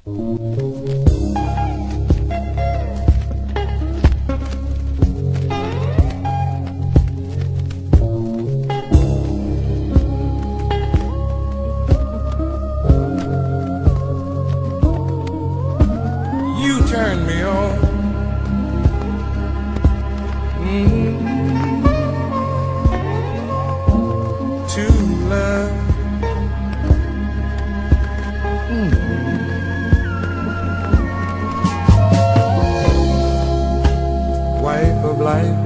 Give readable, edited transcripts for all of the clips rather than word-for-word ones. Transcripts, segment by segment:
You turn me on. To love. Wife of life,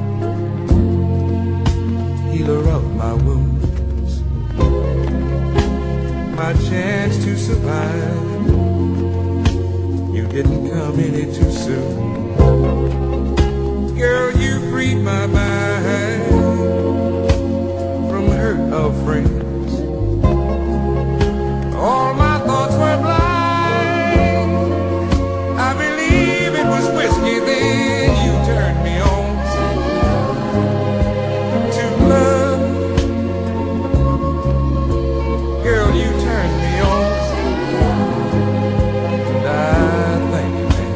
healer of my wounds, my chance to survive. You didn't come any too soon. Girl, you freed my mind from the hurt of friends. All my thoughts were blind. I believe it was whiskey then. You turned me on to love. Girl, you turned me on. And I thank you, man.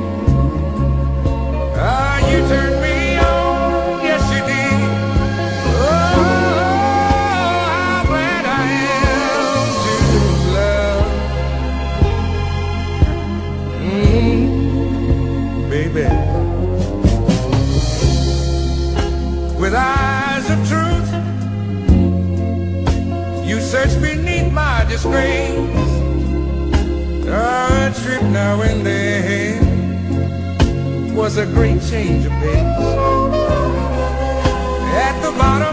You turned me on, yes you did. Oh, how glad I am to love. Baby, with eyes of truth, you search beneath my disgrace. A trip now and then was a great change of pace. At the bottom